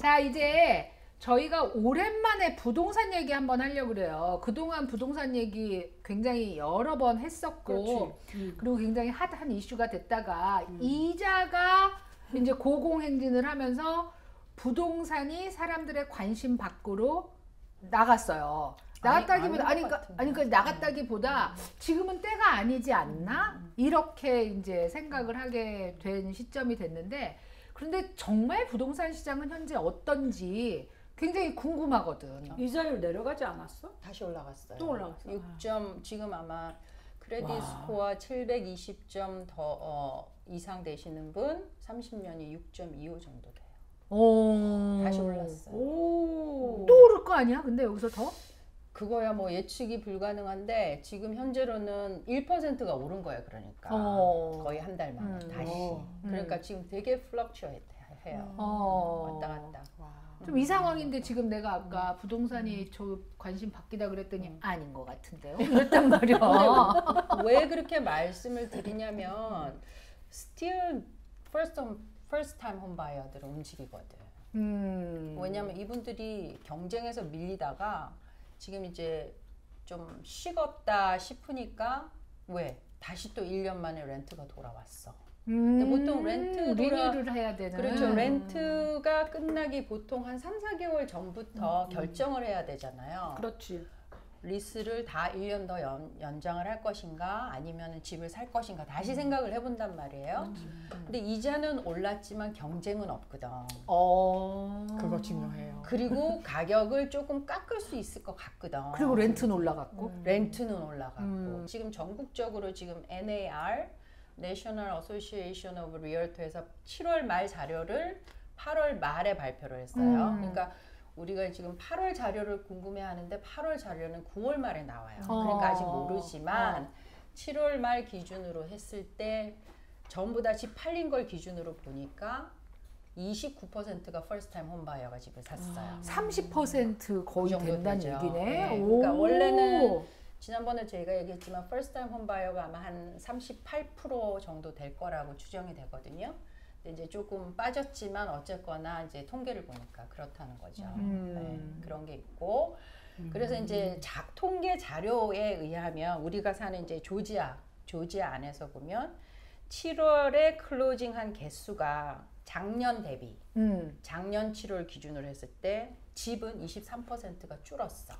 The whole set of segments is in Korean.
자, 이제 저희가 오랜만에 부동산 얘기 한번 하려고 그래요. 그동안 부동산 얘기 굉장히 여러 번 했었고, 그리고 굉장히 핫한 이슈가 됐다가, 이자가 이제 고공행진을 하면서 부동산이 사람들의 관심 밖으로 나갔어요. 나갔다기보다, 그러니까 나갔다기보다 지금은 때가 아니지 않나? 이렇게 이제 생각을 하게 된 시점이 됐는데, 그런데 정말 부동산 시장은 현재 어떤지 굉장히 궁금하거든. 이자율 내려가지 않았어? 다시 올라갔어요. 또 올라갔어. 6점 지금 아마 크레딧 스코어 720점 더 이상 되시는 분 30년이 6.25 정도 돼요. 다시 올랐어요. 또 오를 거 아니야? 근데 여기서 더? 그거야 뭐 예측이 불가능한데 지금 현재로는 1%가 오른 거예요. 그러니까 거의 한 달 만에 다시. 그러니까 지금 되게 플럭추에이트 해요. 왔다 갔다. 좀 이 상황인데 지금 내가 아까 부동산이 저 관심 바뀌다 그랬더니 아닌 것 같은데요? 이랬단 말이야. 왜 그렇게 말씀을 드리냐면 still first time home buyer들은 움직이거든. 왜냐면 이분들이 경쟁에서 밀리다가 지금 이제 좀 식었다 싶으니까 왜? 다시 또 1년 만에 렌트가 돌아왔어. 근데 보통 리뉴를 해야 되는. 그렇죠. 렌트가 끝나기 보통 한 3, 4개월 전부터 결정을 해야 되잖아요. 그렇지. 리스를 다 1년 더 연장을 할 것인가 아니면 집을 살 것인가 다시 생각을 해본단 말이에요. 근데 이자는 올랐지만 경쟁은 없거든. 그거 중요해요. 그리고 가격을 조금 깎을 수 있을 것 같거든. 그리고 렌트는 올라갔고. 렌트는 올라갔고. 지금 전국적으로 지금 NAR National Association of Realtors에서 7월 말 자료를 8월 말에 발표를 했어요. 그러니까 우리가 지금 8월 자료를 궁금해하는데 8월 자료는 9월 말에 나와요. 그러니까 아직 모르지만 7월 말 기준으로 했을 때 전부 다 집 팔린 걸 기준으로 보니까 29%가 first time home buyer가 집을 샀어요. 30% 거의 그 된다는 되죠. 얘기네. 네. 그러니까 원래는 지난번에 저희가 얘기했지만 first time home buyer가 아마 한 38% 정도 될 거라고 추정이 되거든요. 근데 이제 조금 빠졌지만 어쨌거나 이제 통계를 보니까 그렇다는 거죠. 네, 그런 게 있고 그래서 이제 통계 자료에 의하면 우리가 사는 이제 조지아 안에서 보면 7월에 클로징한 개수가 작년 대비 작년 7월 기준으로 했을 때 집은 23%가 줄었어.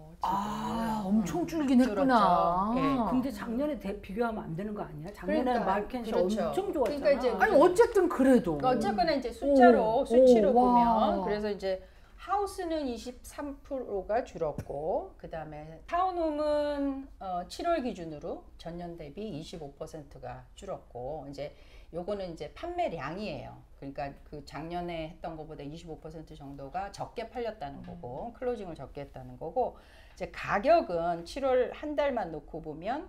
엄청 줄긴 했구나. 네. 근데 작년에 비교하면 안 되는 거 아니야? 작년에는 그러니까, 마켓이 그렇죠. 엄청 좋았잖아. 그러니까 이제 아니 어쨌든 그래도. 어쨌거나 이제 수치로 와. 보면 그래서 이제 하우스는 23%가 줄었고 그 다음에 타운홈은 7월 기준으로 전년 대비 25%가 줄었고 이제 요거는 이제 판매량이에요. 그러니까 그 작년에 했던 것보다 25% 정도가 적게 팔렸다는 거고 클로징을 적게 했다는 거고 이제 가격은 7월 한 달만 놓고 보면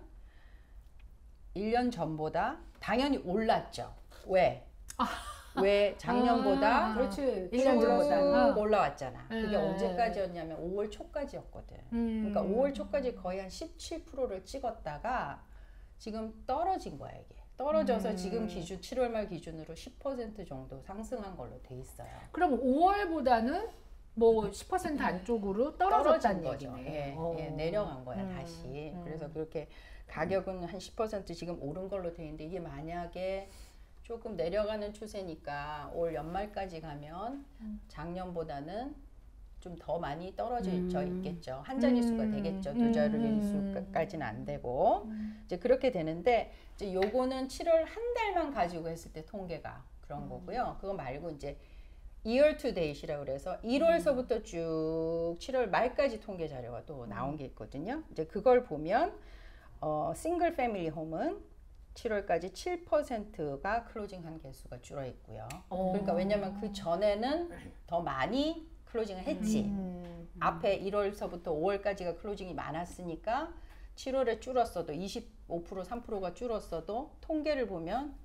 1년 전보다 당연히 올랐죠. 왜? 왜 작년보다 그렇지. 1년 전보다 쭉 올라왔잖아. 그게 언제까지였냐면 5월 초까지였거든. 그러니까 5월 초까지 거의 한 17%를 찍었다가 지금 떨어진 거야 이게. 떨어져서 지금 기준 7월 말 기준으로 10% 정도 상승한 걸로 돼 있어요. 그럼 5월보다는 뭐 10% 안쪽으로 떨어졌다는 거죠. 얘기네. 예, 내려간 거야 다시. 그래서 그렇게 가격은 한 10% 지금 오른 걸로 돼 있는데 이게 만약에 조금 내려가는 추세니까 올 연말까지 가면 작년보다는 좀 더 많이 떨어져 있겠죠. 한 자릿수가 되겠죠. 두 자릿수까지는 안 되고 이제 그렇게 되는데 이제 요거는 7월 한 달만 가지고 했을 때 통계가 그런 거고요. 그거 말고 이제 year to date이라고 그래서 1월서부터 쭉 7월 말까지 통계 자료가 또 나온 게 있거든요. 이제 그걸 보면 싱글 패밀리 홈은 7월까지 7%가 클로징한 개수가 줄어 있고요. 그러니까 왜냐면 그 전에는 더 많이 클로징을 했지. 앞에 1월서부터 5월까지가 클로징이 많았으니까 7월에 줄었어도 25% 3%가 줄었어도 통계를 보면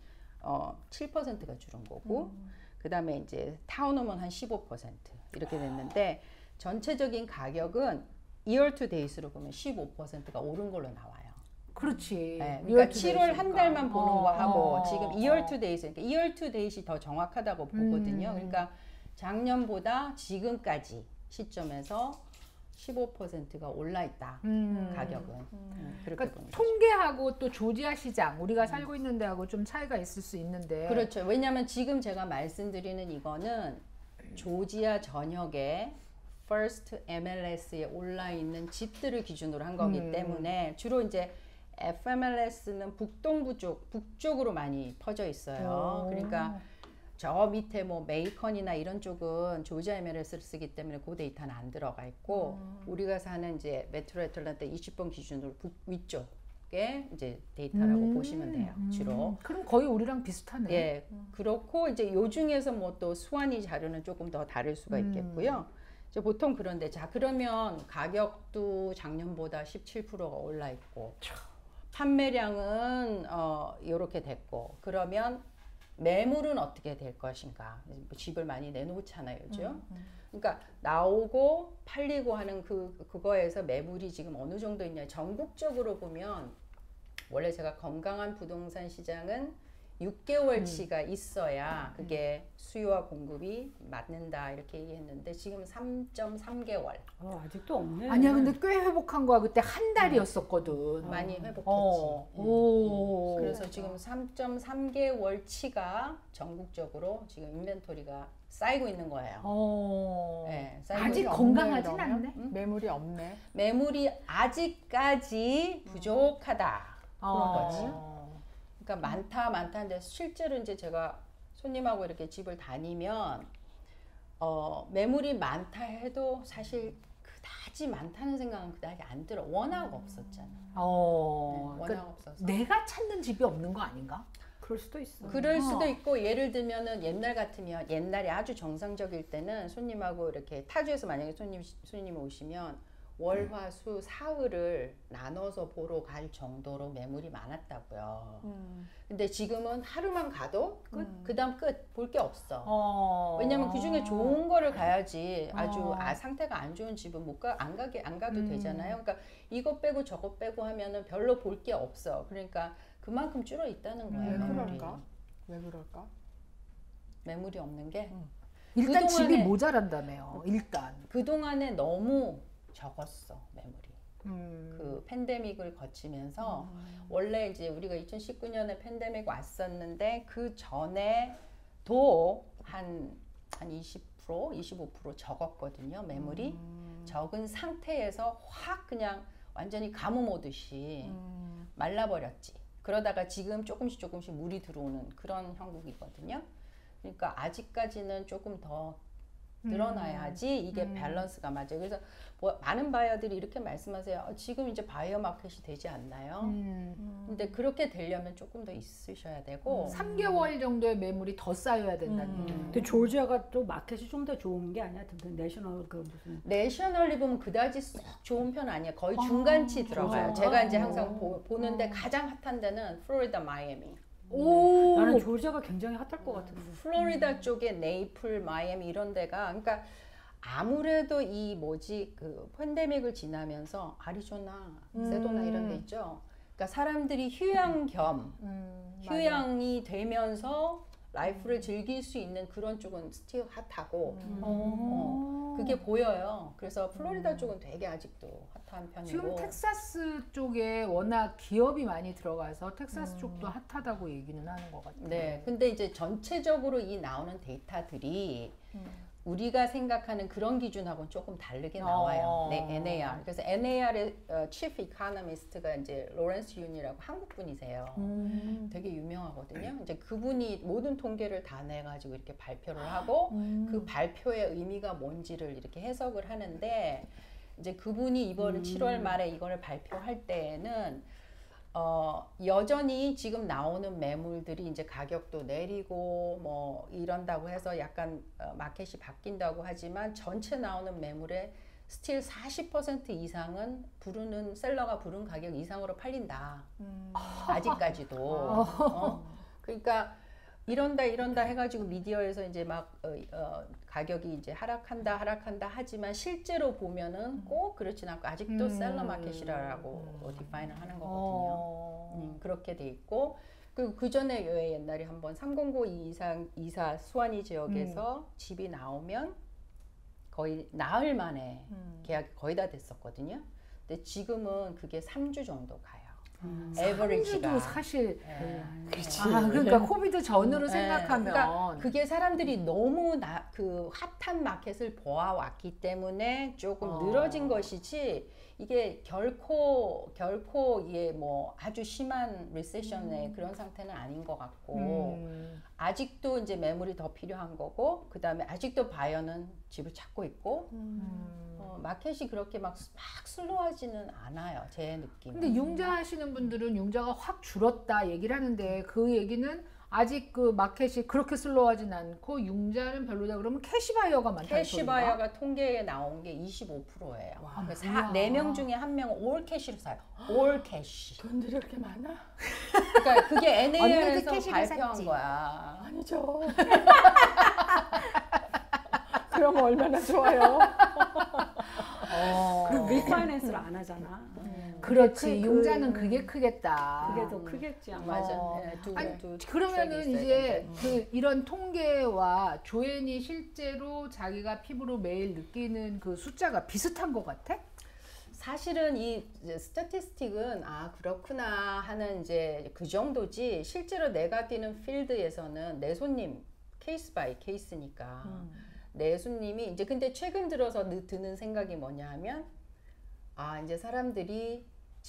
7%가 줄은 거고 그 다음에 이제 타운홈은 한 15% 이렇게 됐는데 전체적인 가격은 year to date로 보면 15%가 오른 걸로 나와요. 그렇지. 네, 그러니까 7월 한 달만 보는 거 하고 지금 year to date, 그러니까 year to date이 더 정확하다고 보거든요. 그러니까 작년보다 지금까지 시점에서 15%가 올라 있다. 가격은. 그렇게 그러니까 보는 거죠. 통계하고 또 조지아 시장 우리가 살고 있는 데하고 좀 차이가 있을 수 있는데 그렇죠. 왜냐하면 지금 제가 말씀드리는 이거는 조지아 전역에 First MLS에 올라 있는 집들을 기준으로 한 거기 때문에 주로 이제 FMLS는 북동부 쪽, 북쪽으로 많이 퍼져 있어요. 그러니까 저 밑에 뭐 메이컨이나 이런 쪽은 조지아 MLS를 쓰기 때문에 그 데이터는 안 들어가 있고 우리가 사는 이제 메트로 애틀랜타 20번 기준으로 북위쪽에 이제 데이터라고 보시면 돼요. 주로. 그럼 거의 우리랑 비슷하네. 예, 그렇고 이제 요 중에서 뭐 또 수완이 자료는 조금 더 다를 수가 있겠고요. 이제 보통 그런데 자 그러면 가격도 작년보다 17%가 올라 있고 판매량은 이렇게 됐고 그러면 매물은 어떻게 될 것인가? 집을 많이 내놓잖아요, 요즘. 그러니까 나오고 팔리고 하는 그거에서 매물이 지금 어느 정도 있냐? 전국적으로 보면 원래 제가 건강한 부동산 시장은 6개월치가 있어야 그게 수요와 공급이 맞는다 이렇게 얘기했는데 지금 3.3개월. 아직도 없네. 아니야, 근데 꽤 회복한 거야. 그때 한 달이었었거든. 많이 회복했지. 오. 그래서 지금 3.3개월치가 전국적으로 지금 인벤토리가 쌓이고 있는 거예요. 네, 쌓이고 아직 있는 건강하진 그러면? 않네. 매물이 없네. 매물이 아직까지 부족하다. 그런 거지. 그러니까 많다는데 실제로 이제 제가 손님하고 이렇게 집을 다니면 매물이 많다 해도 사실 그다지 많다는 생각은 그다지 안 들어. 워낙 없었잖아. 워낙 그러니까 없어서. 내가 찾는 집이 없는 거 아닌가? 그럴 수도 있어. 그럴 수도 있고 예를 들면은 옛날 같으면 옛날에 아주 정상적일 때는 손님하고 이렇게 타주에서 만약에 손님이 오시면 월화수 사흘을 나눠서 보러 갈 정도로 매물이 많았다고요. 근데 지금은 하루만 가도 끝, 그다음 끝, 볼 게 없어. 왜냐면 그 중에 좋은 거를 가야지 아주 상태가 안 좋은 집은 안 가도 되잖아요. 그러니까 이거 빼고 저거 빼고 하면은 별로 볼 게 없어. 그러니까 그만큼 줄어 있다는 거예요. 왜 매물이. 그럴까? 왜 그럴까? 매물이 없는 게 일단 그동안에- 집이 모자란다며요. 일단. 그동안에 너무 적었어 매물이. 그 팬데믹을 거치면서 원래 이제 우리가 2019년에 팬데믹 왔었는데 그 전에도 한 20%, 25% 적었거든요 매물이. 적은 상태에서 확 그냥 완전히 가뭄 오듯이 말라버렸지. 그러다가 지금 조금씩 물이 들어오는 그런 형국이거든요. 그러니까 아직까지는 조금 더 늘어나야지 이게 밸런스가 맞아요. 그래서 뭐 많은 바이어들이 이렇게 말씀하세요. 지금 이제 바이어 마켓이 되지 않나요? 근데 그렇게 되려면 조금 더 있으셔야 되고 3개월 정도의 매물이 더 쌓여야 된다는 얘기예요. 근데 조지아가 또 마켓이 좀 더 좋은 게 아니야? 내셔널 그 무슨 내셔널리 보면 그다지 쏙 좋은 편 아니에요. 거의 중간치 들어가요. 제가 이제 항상 보는데 가장 핫한 데는 플로리다 마이애미. 나는 조지아가 굉장히 핫할 것 같은데. 플로리다 쪽에 네이플, 마이애미 이런 데가 그러니까 아무래도 이 그 팬데믹을 지나면서 아리조나, 세도나 이런 데 있죠. 그러니까 사람들이 휴양 겸 휴양이 되면서 라이프를 즐길 수 있는 그런 쪽은 스틸 핫하고 그게 보여요. 그래서 플로리다 쪽은 되게 아직도 핫한 편이고 지금 텍사스 쪽에 워낙 기업이 많이 들어가서 텍사스 쪽도 핫하다고 얘기는 하는 것 같아요. 네, 근데 이제 전체적으로 이 나오는 데이터들이 우리가 생각하는 그런 기준하고는 조금 다르게 나와요. 네, NAR. 그래서 NAR의 Chief Economist가 이제 로렌스 윤이라고 한국 분이세요. 되게 유명하거든요. 이제 그분이 모든 통계를 다 내가지고 이렇게 발표를 하고 그 발표의 의미가 뭔지를 이렇게 해석을 하는데 이제 그분이 이번 7월 말에 이거를 발표할 때에는 여전히 지금 나오는 매물들이 이제 가격도 내리고 뭐 이런다고 해서 약간 마켓이 바뀐다고 하지만 전체 나오는 매물의 스틸 40% 이상은 셀러가 부른 가격 이상으로 팔린다. 아직까지도. 그러니까 이런다 해가지고 미디어에서 이제 막 가격이 이제 하락한다 하지만 실제로 보면은 꼭 그렇진 않고 아직도 셀러 마켓이라고 디파인을 하는 거거든요. 그렇게 돼 있고 그리고 그 전에 왜 옛날에 한번 309 이사 수완이 지역에서 집이 나오면 거의 나흘 만에 계약이 거의 다 됐었거든요. 근데 지금은 그게 3주 정도 가요. 에버리지가. 3주도 사실 그렇지. 그러니까 코비드 전으로 생각하면 그러니까 그게 사람들이 너무 그 핫한 마켓을 보아왔기 때문에 조금 늘어진 것이지 이게 결코 이게 뭐 아주 심한 리세션의 그런 상태는 아닌 것 같고 아직도 이제 매물이 더 필요한 거고 그 다음에 아직도 바이어는 집을 찾고 있고 마켓이 그렇게 막 슬로워하지는 않아요. 제 느낌. 근데 융자 하시는 분들은 융자가 확 줄었다 얘기를 하는데 그 얘기는 아직 그 마켓이 그렇게 슬로워하진 않고 융자는 별로다 그러면 캐시바이어가 많다는 소리인가? 캐시바이어가 통계에 나온 게 25%예요. 와, 4명 중에 1명은 올 캐시로 사요. 올 캐시. 돈들이 이렇게 많아? 그러니까 그게 언니도 NAR에서 캐시로 발표한 샀지. 거야. 아니죠. 그럼 얼마나 좋아요. 그리고 리파이낸스를 안 하잖아. 그렇지. 융자는 그게 크겠다. 그게 더 크겠지 아마. 맞아. 아니, 두 그러면은 트랙이 있어야 이제 된다. 그 이런 통계와 조앤이 실제로 자기가 피부로 매일 느끼는 그 숫자가 비슷한 것 같아? 사실은 이 스태티스틱은 그렇구나 하는 이제 그 정도지 실제로 내가 뛰는 필드에서는 내 손님 케이스 바이 케이스니까 내 손님이 이제 근데 최근 들어서 드는 생각이 뭐냐 하면 이제 사람들이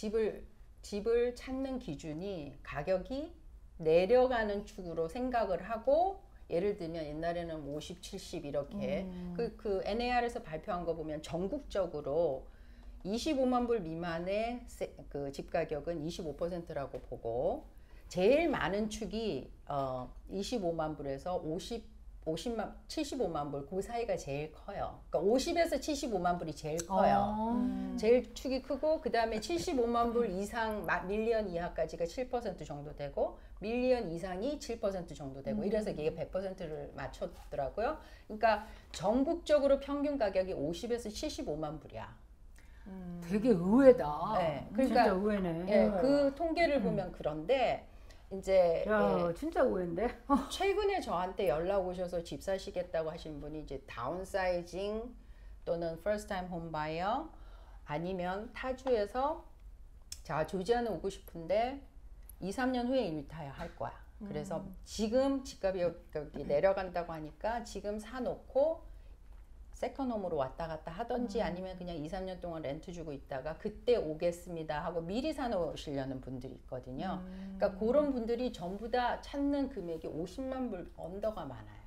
집을 찾는 기준이 가격이 내려가는 축으로 생각을 하고 예를 들면 옛날에는 50, 70 이렇게 그 NAR에서 발표한 거 보면 전국적으로 25만 불 미만의 그 집 가격은 25%라고 보고 제일 많은 축이 25만 불에서 50만 75만 불 그 사이가 제일 커요. 그러니까 50에서 75만 불이 제일 커요. 제일 축이 크고 그 다음에 75만 불 이상 밀리언 이하까지가 7% 정도 되고 밀리언 이상이 7% 정도 되고 이래서 이게 100%를 맞췄더라고요. 그러니까 전국적으로 평균 가격이 50에서 75만 불이야. 되게 의외다. 네, 진짜 그러니까 의외네. 예, 그 통계를 보면 그런데 이제 야, 진짜 의외인데. 최근에 저한테 연락 오셔서 집 사시겠다고 하신 분이 이제 다운사이징 또는 first time home buyer 아니면 타주에서 자 조지아는 오고 싶은데 2, 3년 후에 리타이어 할 거야. 그래서 지금 집값이 내려간다고 하니까 지금 사놓고 세컨홈으로 왔다 갔다 하던지 아니면 그냥 2, 3년 동안 렌트 주고 있다가 그때 오겠습니다 하고 미리 사놓으시려는 분들이 있거든요. 그러니까 그런 분들이 전부 다 찾는 금액이 50만 불 언더가 많아요.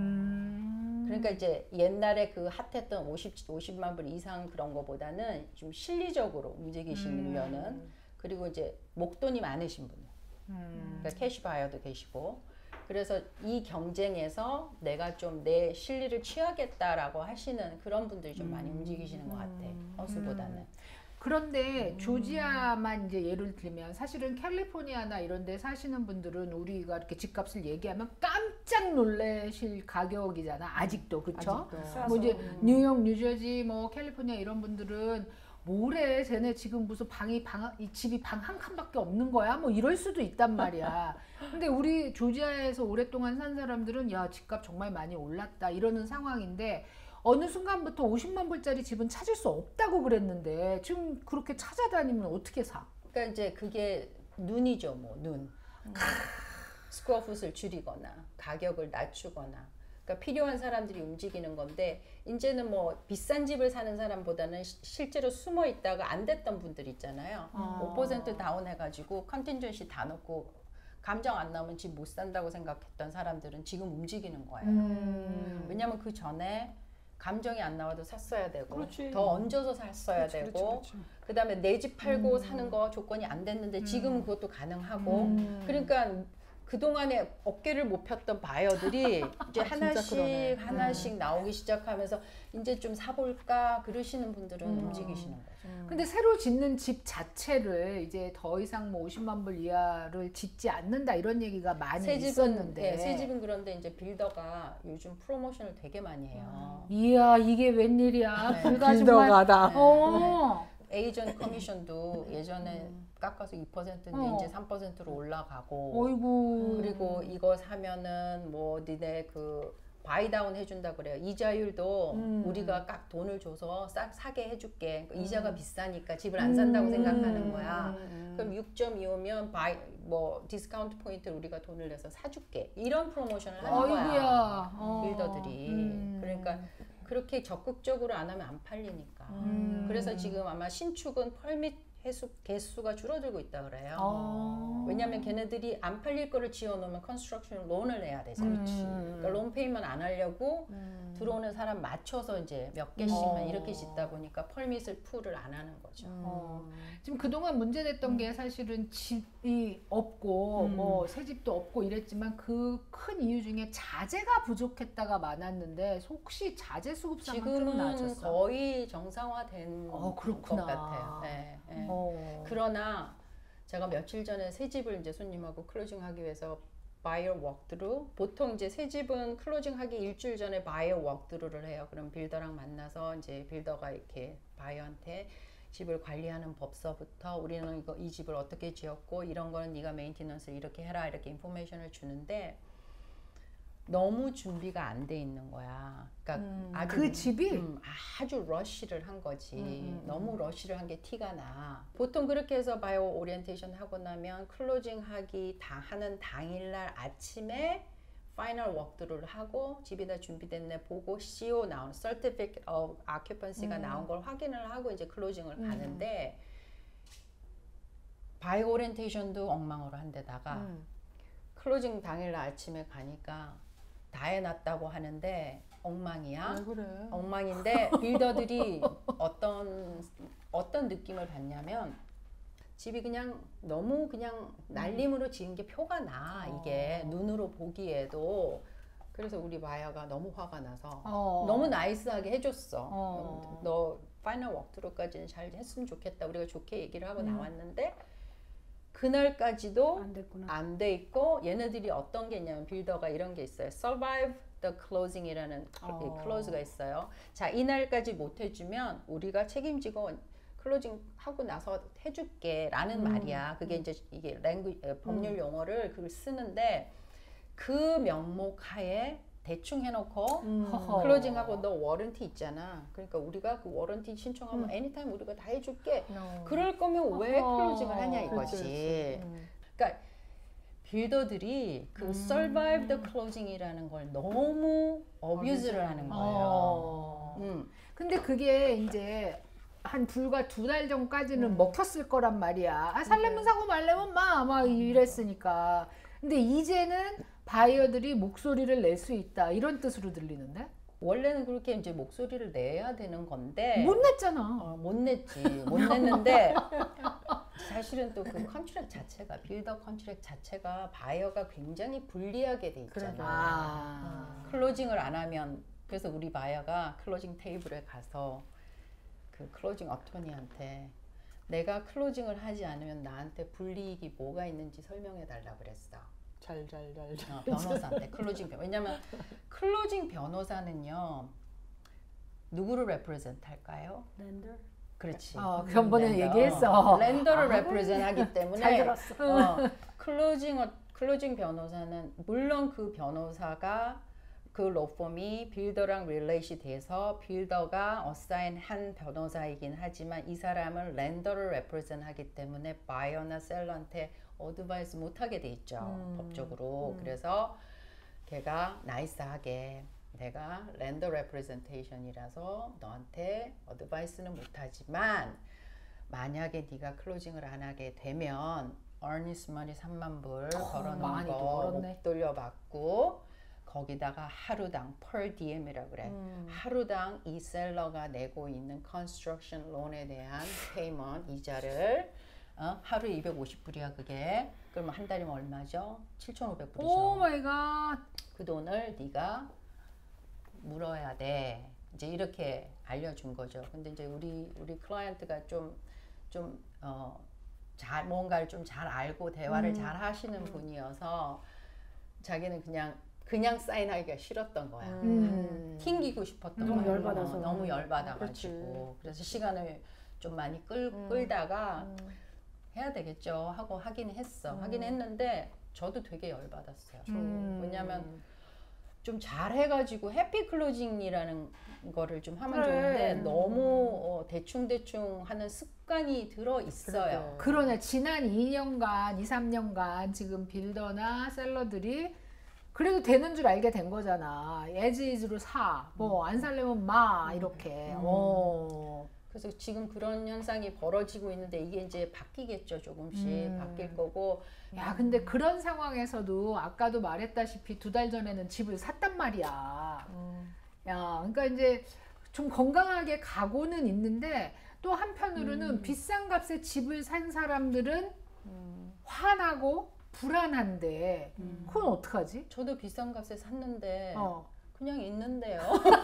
그러니까 이제 옛날에 그 핫했던 50만 불 이상 그런 거보다는 좀 실리적으로 움직이시려는 그리고 이제 목돈이 많으신 분들 그러니까 캐시바이어도 계시고 그래서 이 경쟁에서 내가 좀 내 실리를 취하겠다라고 하시는 그런 분들이 좀 많이 움직이시는 것 같아. 허수보다는. 그런데 조지아만 이제 예를 들면 사실은 캘리포니아나 이런 데 사시는 분들은 우리가 이렇게 집값을 얘기하면 깜짝 놀라실 가격이잖아. 아직도. 그쵸? 뭐 이제 뉴욕, 뉴저지, 뭐 캘리포니아 이런 분들은 뭐래 쟤네 지금 무슨 이 집이 방 한 칸밖에 없는 거야? 뭐 이럴 수도 있단 말이야. 근데 우리 조지아에서 오랫동안 산 사람들은 야 집값 정말 많이 올랐다 이러는 상황인데 어느 순간부터 50만 불짜리 집은 찾을 수 없다고 그랬는데 지금 그렇게 찾아다니면 어떻게 사? 그러니까 이제 그게 눈이죠, 뭐 눈. 스퀘어풋을 줄이거나 가격을 낮추거나. 그러니까 필요한 사람들이 움직이는 건데 이제는 뭐 비싼 집을 사는 사람보다는 실제로 숨어 있다가 안 됐던 분들 있잖아요. 5% 다운해가지고 컨틴전시 다 넣고 감정 안 나오면 집 못 산다고 생각했던 사람들은 지금 움직이는 거예요. 왜냐하면 그 전에 감정이 안 나와도 샀어야 되고 그렇지. 더 얹어서 샀어야 되고 그다음에 내 집 팔고 사는 거 조건이 안 됐는데 지금은 그것도 가능하고 그러니까 그동안에 어깨를 못 폈던 바이어들이 이제 하나씩 나오기 시작하면서 이제 좀 사볼까 그러시는 분들은 움직이시는 거죠. 근데 새로 짓는 집 자체를 이제 더 이상 뭐 50만 불 이하를 짓지 않는다 이런 얘기가 많이 있었는데 새 집은 그런데 이제 빌더가 요즘 프로모션을 되게 많이 해요. 이야 이게 웬일이야. 네. 불가 정말 빌더가다. 에이전트 커미션도 예전에 깎아서 2%인데 이제 3%로 올라가고 어이구. 그리고 이거 사면은 뭐 니네 그 바이다운 해준다 그래요. 이자율도 우리가 깍 돈을 줘서 사게 해줄게. 그러니까 이자가 비싸니까 집을 안 산다고 생각하는 거야. 그럼 6.25면 뭐 디스카운트 포인트를 우리가 돈을 내서 사줄게. 이런 프로모션을 하는 거야. 빌더들이. 그러니까 그렇게 적극적으로 안 하면 안 팔리니까. 그래서 지금 아마 신축은 펄밋 개수가 줄어들고 있다 그래요. 왜냐하면 걔네들이 안 팔릴 거를 지어놓으면 컨스트럭션 론을 내야 되잖아요. 그러니까 론 페이먼트 안 하려고 들어오는 사람 맞춰서 이제 몇 개씩만 이렇게 짓다 보니까 펄밋을 풀을 안 하는 거죠. 지금 그동안 문제됐던 게 사실은 집이 없고 뭐 새 집도 없고 이랬지만 그 큰 이유 중에 자재가 부족했다가 많았는데 혹시 자재 수급상은 좀 지금은 나아졌어? 거의 정상화된 것 그렇구나. 같아요. 네, 네. 그러나 제가 며칠 전에 새 집을 이제 손님하고 클로징하기 위해서 바이어 워크드루, 보통 이제 새 집은 클로징하기 일주일 전에 바이어 워크드루를 해요. 그럼 빌더랑 만나서 이제 빌더가 이렇게 바이어한테 집을 관리하는 법서부터 우리는 이 집을 어떻게 지었고 이런 거는 네가 메인티넌스를 이렇게 해라 이렇게 인포메이션을 주는데 너무 준비가 안 돼 있는 거야. 그러니까 아주 그 집이 아주 러쉬를 한 거지. 너무 러쉬를 한 게 티가 나. 보통 그렇게 해서 바이오 오리엔테이션 하고 나면 클로징 하는 당일날 아침에 파이널 워크드루를 하고 집이 다 준비됐네 보고 CO 나온 Certificate of Occupancy가 나온 걸 확인을 하고 이제 클로징을 가는데 바이오 오리엔테이션도 엉망으로 한 데다가 클로징 당일날 아침에 가니까 다 해놨다고 하는데 엉망이야. 왜 그래? 엉망인데 빌더들이 어떤 느낌을 받냐면 집이 그냥 너무 그냥 날림으로 지은 게 표가 나. 이게 눈으로 보기에도. 그래서 우리 바이어가 너무 화가 나서 너무 나이스하게 해줬어. 너 파이널 워크드루까지는 잘 했으면 좋겠다. 우리가 좋게 얘기를 하고 나왔는데 그날까지도 안 돼 있고 얘네들이 어떤 게 있냐면 빌더가 이런 게 있어요. Survive the closing이라는 클로즈가 있어요. 자, 이날까지 못 해주면 우리가 책임지고 클로징 하고 나서 해줄게 라는 말이야. 그게 이제 이게 법률 용어를 그걸 쓰는데 그 명목 하에 대충 해놓고 클로징하고 너 워런티 있잖아. 그러니까 우리가 그 워런티 신청하면 애니타임 우리가 다 해줄게. 그럴 거면 왜 클로징을 하냐 이거지. 그러니까 빌더들이 그 survive the closing이라는 걸 너무 abuse를 하는 거예요. 근데 그게 이제 한 불과 2달 전까지는 먹혔을 거란 말이야. 살려면 사고 말려면 막 이랬으니까. 근데 이제는 바이어들이 목소리를 낼 수 있다 이런 뜻으로 들리는데? 원래는 그렇게 이제 목소리를 내야 되는 건데 못 냈잖아. 못 냈지. 못 냈는데 사실은 또 그 컨트랙 자체가 빌더 컨트랙 자체가 바이어가 굉장히 불리하게 돼 있잖아. 클로징을 안 하면 그래서 우리 바이어가 클로징 테이블에 가서 그 클로징 어토니한테 내가 클로징을 하지 않으면 나한테 불이익이 뭐가 있는지 설명해 달라 그랬어. 변호사한테 클로징 왜냐면 클로징 변호사는요 누구를 레프레젠트 할까요? 렌더. 그렇지. 전번에 얘기했어. 렌더를 레프레젠트 하기 때문에 잘 들었어. 클로징 변호사는 물론 그 변호사가 그 로펌이 빌더랑 릴레이시 돼서 빌더가 어사인한 변호사이긴 하지만 이 사람은 렌더를 레프레젠트 하기 때문에 바이어나 셀러한테 어드바이스 못하게 돼 있죠. 법적으로. 그래서 걔가 나이스하게 내가 렌더 레프레젠테이션이라서 너한테 어드바이스는 못하지만 만약에 네가 클로징을 안 하게 되면 earnest money 3만 불 걸어놓은 거 못 돌려받고 거기다가 하루당 per diem이라고 그래. 하루당 이 셀러가 내고 있는 construction loan에 대한 payment 이자를 하루에 250불이야 그게. 그러면 한 달이면 얼마죠? 7,500불이죠. 오 마이 갓. 그 돈을 네가 물어야 돼. 이제 이렇게 알려준 거죠. 근데 이제 우리 클라이언트가 잘 뭔가를 좀 잘 알고 대화를 잘 하시는 분이어서 자기는 그냥 사인하기가 싫었던 거야. 튕기고 싶었던 너무 거야. 열받아서. 너무 열받아가지고. 그래서 시간을 좀 많이 끌다가 해야 되겠죠 하고 하긴 했어. 하긴 했는데 저도 되게 열받았어요. 왜냐면 좀 잘해가지고 해피 클로징이라는 거를 좀 하면 좋은데 너무 대충대충 하는 습관이 들어 있어요. 그러네. 지난 2년간, 2, 3년간 지금 빌더나 셀러들이 그래도 되는 줄 알게 된 거잖아. as is로 사, 뭐 안 살려면 마 이렇게. 그래서 지금 그런 현상이 벌어지고 있는데 이게 이제 바뀌겠죠. 조금씩 바뀔 거고. 야, 근데 그런 상황에서도 아까도 말했다시피 2달 전에는 집을 샀단 말이야. 야, 그러니까 이제 좀 건강하게 가고는 있는데 또 한편으로는 비싼 값에 집을 산 사람들은 화나고 불안한데 그건 어떡하지? 저도 비싼 값에 샀는데 그냥 있는데요.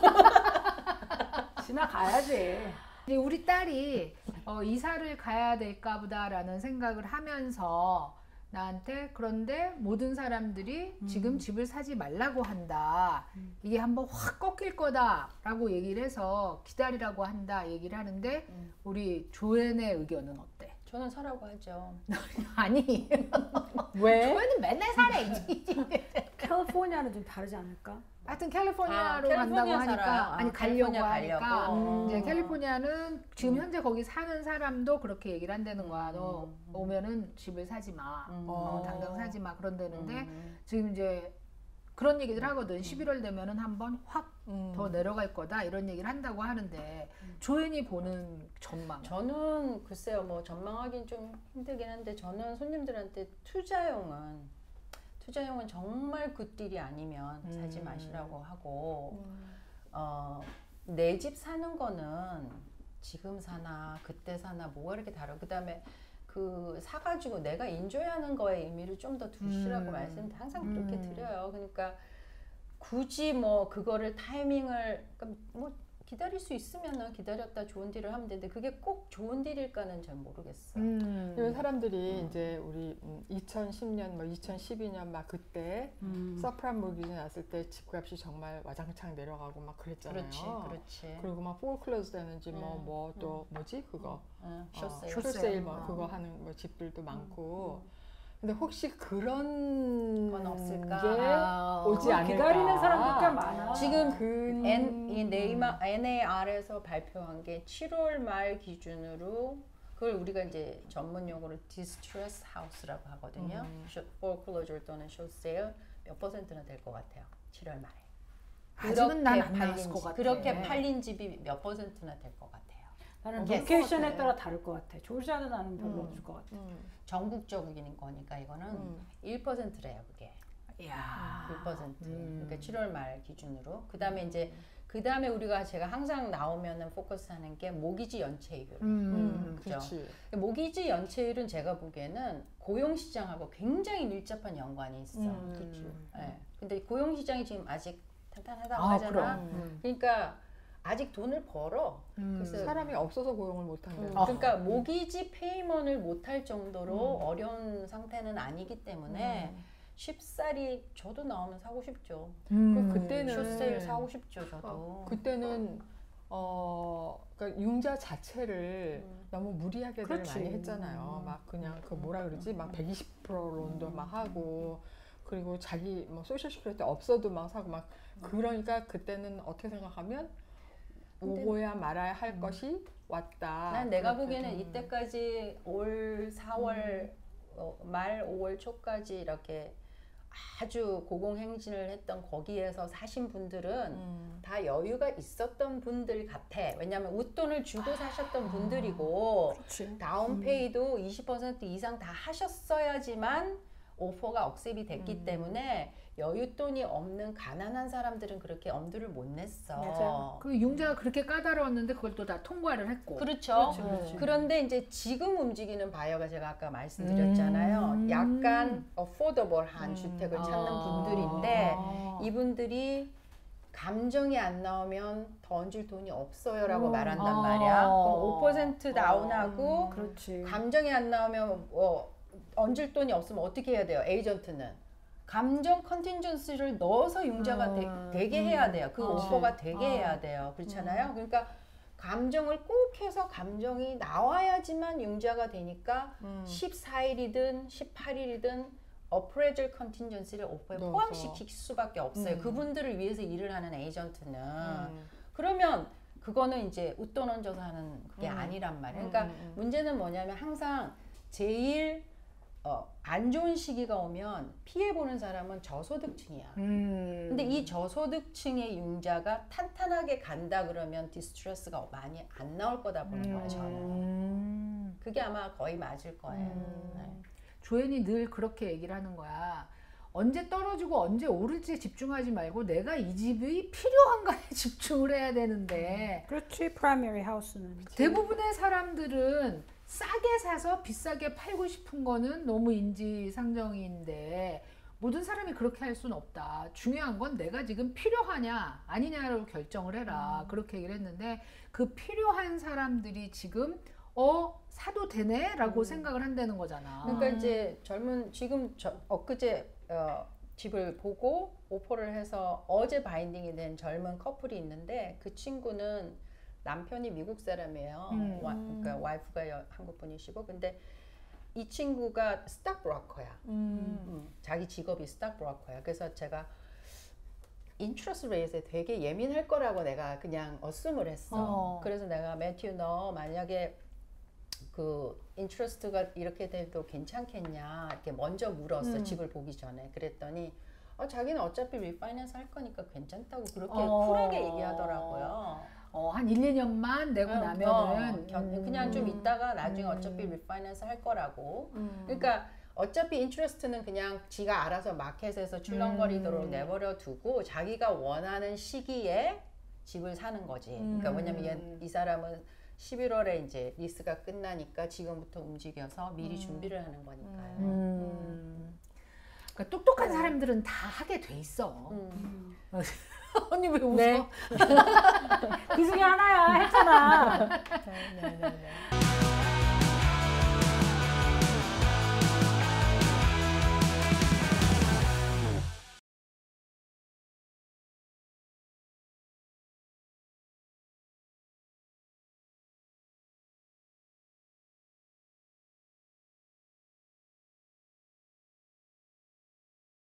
지나가야지. 이제 우리 딸이 이사를 가야 될까 보다라는 생각을 하면서 나한테 그런데 모든 사람들이 지금 집을 사지 말라고 한다. 이게 한번 확 꺾일 거다라고 얘기를 해서 기다리라고 한다 얘기를 하는데 우리 조앤의 의견은 어때? 저는 사라고 하죠. 아니 왜? 조앤은 맨날 사래. 캘리포니아는 좀 다르지 않을까? 하여튼 캘리포니아로 캘리포니아 간다고 하니까 살아요. 아니 가려고 하니까 가려고. 이제 캘리포니아는 지금 현재 거기 사는 사람도 그렇게 얘기를 한다는 거야. 너 오면은 집을 사지 마. 당장 사지 마. 그런다는데 지금 이제 그런 얘기들 하거든. 11월 되면은 한번 확 더 내려갈 거다 이런 얘기를 한다고 하는데 조앤이 보는 전망. 저는 글쎄요 뭐 전망하기는 좀 힘들긴 한데 저는 손님들한테 투자용은 정말 굿딜이 아니면 사지 마시라고 하고 내 집 사는 거는 지금 사나 그때 사나 뭐가 이렇게 다르고 그다음에 그 사가지고 내가 인조이하는 거에 의미를 좀 더 두시라고 말씀 항상 그렇게 드려요. 그러니까 굳이 뭐 그거를 타이밍을 그러니까 뭐 기다릴 수 있으면은 기다렸다 좋은 딜을 하면 되는데 그게 꼭 좋은 딜일까는 잘 모르겠어. 그리고 사람들이 이제 우리 2010년 뭐 2012년 막 그때 서프라임 모기지 났을 때 집값이 정말 와장창 내려가고 막 그랬잖아요. 그렇지. 그리고 막 포클로즈 되는지 뭐 또 뭐지 그거 숏세일 뭐 그거 하는 뭐 집들도 많고. 근데 혹시 그런 건 없을까? 게 오지 않을까? 기다리는 사람도 꽤 많아. 지금 NAR에서 발표한 게 7월 말 기준으로 그걸 우리가 이제 전문 용어로 distress house라고 하거든요. foreclosure 또는 short sale 몇 퍼센트나 될 것 같아요. 7월 말에. 아직은 난 안 나왔을 것 같아. 그렇게 팔린 집이 몇 퍼센트나 될 것 같아요. 나는 로케이션에 따라 다를 것 같아. 조지아는 나는 별로 없을 것 같아. 전국적인 거니까 이거는 1%래요, 그게. 야. 1%. 그러니까 7월 말 기준으로. 그다음에 이제 그다음에 우리가 제가 항상 나오면은 포커스하는 게 모기지 연체율. 그렇죠. 모기지 연체율은 제가 보기에는 고용 시장하고 굉장히 밀접한 연관이 있어. 그렇지. 네. 근데 고용 시장이 지금 아직 탄탄하다고 하잖아. 그러니까 아직 돈을 벌어. 그래서 사람이 없어서 고용을 못 한다. 그러니까 모기지 페이먼을 못할 정도로 어려운 상태는 아니기 때문에 쉽사리 저도 나오면 사고 싶죠. 그때는 숏세일 사고 싶죠, 저도. 그때는 그러니까 융자 자체를 너무 무리하게들 많이 했잖아요. 막 그냥 그 뭐라 그러지, 막 120% 론도 막 하고. 그리고 자기 뭐 소셜 시큐리티 없어도 막 사고 막 그러니까 그때는 어떻게 생각하면 오고야 말아야 할 것이 왔다. 난 내가 보기에는 이때까지 올 4월 말 5월 초까지 이렇게 아주 고공행진을 했던 거기에서 사신 분들은 다 여유가 있었던 분들 같아. 왜냐하면 웃돈을 주고 사셨던 분들이고 다운페이도 20% 이상 다 하셨어야지만 오퍼가 억셉이 됐기 때문에 여윳돈이 없는 가난한 사람들은 그렇게 엄두를 못 냈어. 맞아. 그 융자가 그렇게 까다로웠는데 그걸 또 다 통과를 했고. 그렇죠. 그런데 이제 지금 움직이는 바이어가 제가 아까 말씀드렸잖아요. 약간 어포더블한 주택을 찾는 분들인데 이분들이 감정이 안 나오면 더 얹을 돈이 없어요라고 말한단 말이야. 그럼 5% 다운하고 감정이 안 나오면 얹을 돈이 없으면 어떻게 해야 돼요? 에이전트는 감정 컨틴전시를 넣어서 융자가 되게 해야 돼요. 그 오퍼가 되게 해야 돼요. 그렇잖아요. 그러니까 감정을 꼭 해서 감정이 나와야지만 융자가 되니까 14일이든 18일이든 어프레이절 컨틴전시를 오퍼에 넣어서. 포함시킬 수밖에 없어요. 그분들을 위해서 일을 하는 에이전트는. 그러면 그거는 이제 웃돈 얹어서 하는 그게 아니란 말이에요. 그러니까 문제는 뭐냐면 항상 제일 안 좋은 시기가 오면 피해보는 사람은 저소득층이야. 근데 이 저소득층의 융자가 탄탄하게 간다 그러면 디스트레스가 많이 안 나올 거다 보는 거예요, 저는. 그게 아마 거의 맞을 거예요. 네. 조연이 늘 그렇게 얘기를 하는 거야. 언제 떨어지고 언제 오를지 집중하지 말고 내가 이 집이 필요한가에 집중을 해야 되는데 그렇지. 프라이머리 하우스는 대부분의 사람들은 싸게 사서 비싸게 팔고 싶은 거는 너무 인지상정인데 모든 사람이 그렇게 할 수는 없다. 중요한 건 내가 지금 필요하냐 아니냐로 결정을 해라. 그렇게 얘기를 했는데 그 필요한 사람들이 지금 사도 되네? 라고 생각을 한다는 거잖아. 그러니까 이제 지금 엊그제 집을 보고 오퍼를 해서 어제 바인딩이 된 젊은 커플이 있는데 그 친구는 남편이 미국 사람이에요. 그러니까 와이프가 한국 분이시고 근데 이 친구가 스탁 브로커야. 자기 직업이 스탁 브로커야. 그래서 제가 인트러스트 레이트에 되게 예민할 거라고 내가 그냥 어스움을 했어. 그래서 내가 매튜 너 만약에 그 인트러스트가 이렇게 돼도 괜찮겠냐 이렇게 먼저 물었어. 집을 보기 전에. 그랬더니 자기는 어차피 리파이낸스 할 거니까 괜찮다고 그렇게 쿨하게 얘기하더라고요. 한 1, 2년만 내고 나면은 그냥 좀 있다가 나중에 어차피 리파이낸스 할 거라고. 그러니까 어차피 인트러스트는 그냥 지가 알아서 마켓에서 출렁거리도록 내버려 두고 자기가 원하는 시기에 집을 사는 거지. 그러니까 왜냐면 이 사람은 11월에 이제 리스가 끝나니까 지금부터 움직여서 미리 준비를 하는 거니까요. 그러니까 똑똑한 사람들은 다 하게 돼 있어. 언니 왜 웃어? 네. 그 중에 하나야 했잖아. 네.